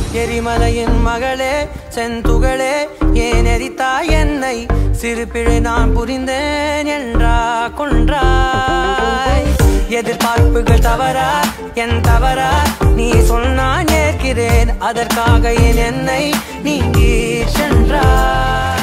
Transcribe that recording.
எரிமலையின் மகளே செந்துகளே ஏன் எரித்தாய் என்னை சிறுபிழை நான் புரிந்தேன் என்றா கொன்றாய் எதிர்பார்ப்புகள் தவறா என் தவறா நீ சொன்னான் ஏற்கிறேன் அதற்காக ஏன் என்னை நீங்கி சென்றாய்